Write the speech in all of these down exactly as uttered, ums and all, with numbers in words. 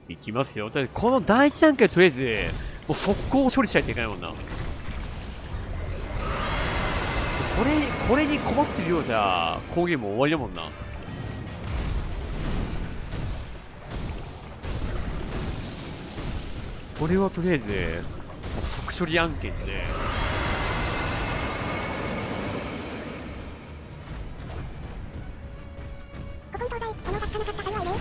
いきますよ。だってこの第一段階とりあえず、もう速攻を処理しないといけないもんな。これ、これに困ってるようじゃ、攻撃も終わりだもんな。これはとりあえず、即処理案件で。 ここに東大、このがつかなかった際はね。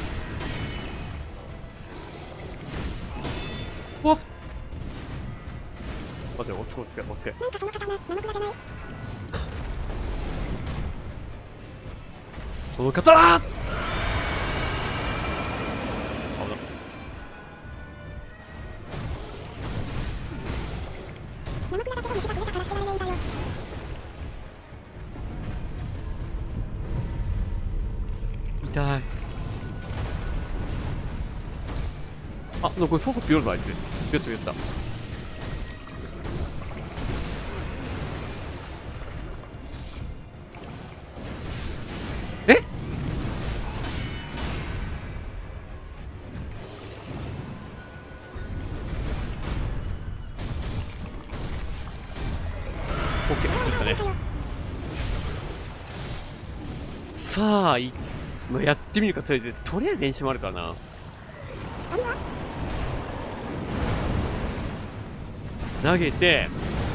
おっ待って、おつけおつけおつけ。 なんかその刀、ナノブラじゃない。 その刀あ、危な。 ナノブラだけど虫が増えたから捨てられねえんだよ。 痛い。あ、これそうそうピヨルのあいつ。ピヨッとピヨッた。え？オッケー、ピヨったね。さあ、い、まあ、やってみるか、とりあえず、とりあえず練習もあるからな。 ありは投げて、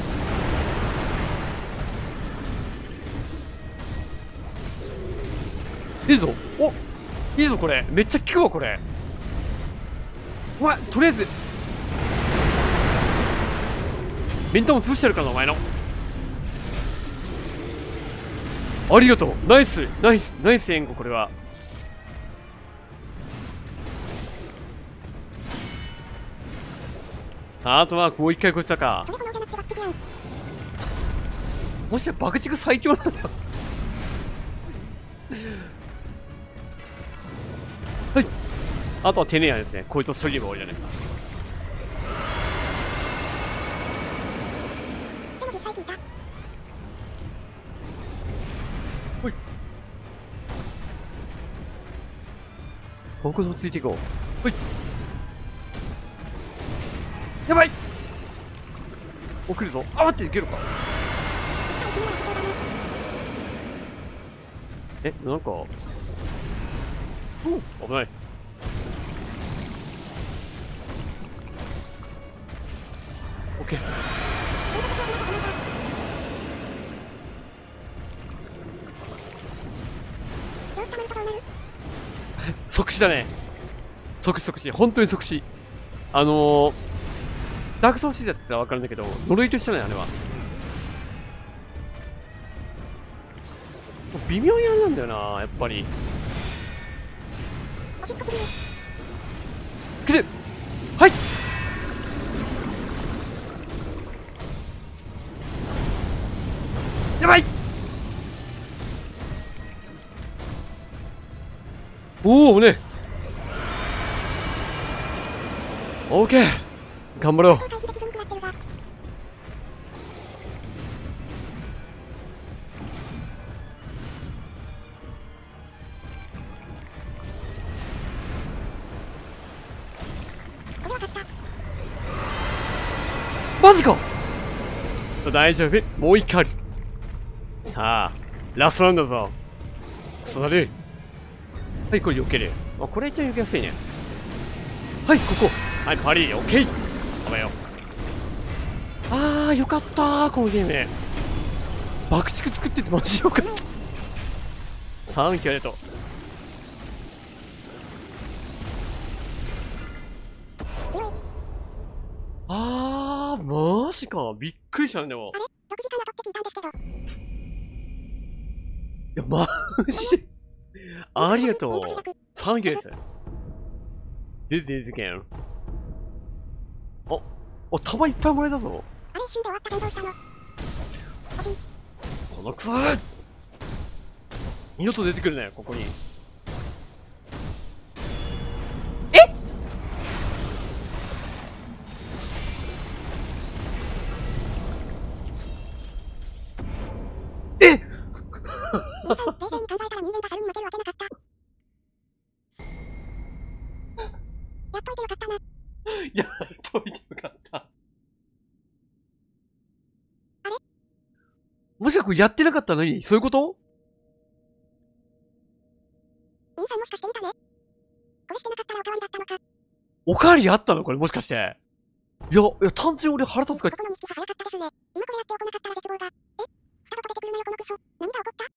いいぞ。お、いいぞこれ。めっちゃ効くわこれ。お前とりあえずメンタも潰してやるからなお前の。ありがとう。ナイスナイスナイス援護。これはあとはもう一回こいつだか。 それ炎じゃなくて爆竹やん。 もしや爆竹最強なんだ。はい。あとはテネアですね。こいつを処理れば終わりだね。 でも実際聞いた。 ほい。僕とついていこう。ほい。やばい。お、来るぞ。あ、待って、いけるか。え、なんか。お、危ない。オッケー。即死だね。即死即死。本当に即死。あのー、ダークソウルシーズだったらわかるんだけど、呪いと一緒だね、あれは。微妙にあれなんだよな、やっぱり。来る。はい。やばい。おおね。オーケー。頑張ろう。マジか。大丈夫。もう一回ある。さあ、ラストラウンドだぞ。クソだる。はい、これ避ける。あ、これ一応避けやすいね。はい、ここ。はい、パリー、オッケー。頑張よ。あー、よかったー、このゲーム。爆竹作っててマジよかった。サンキューありがとう。あー、マジか。びっくりしたね、でも。 あれ ?ろく 時間だとって聞いたんですけど。 いや、マジありがとう。サンキューです。全然全然。あ、あ、弾いっぱいもらえたぞ。 あれ一瞬で終わった。感動したの。惜しい。 このクソー二度と出てくるね、ここに。ええっ皆さん、冷静に考えたら人間が猿に負けるわけなかった。やっといてよかった。 もしかこれやってなかったのにそういうこと？ ミンさんもしかして見たね。これしてなかったらおかわりだったのか。 おかわりあったのこれもしかして。いや、いや、単純に俺腹立つかここのに匹差早かったですね。今これやっておこなかったら絶望が。え？スタバと出てくるのよこのクソ。何が起こった？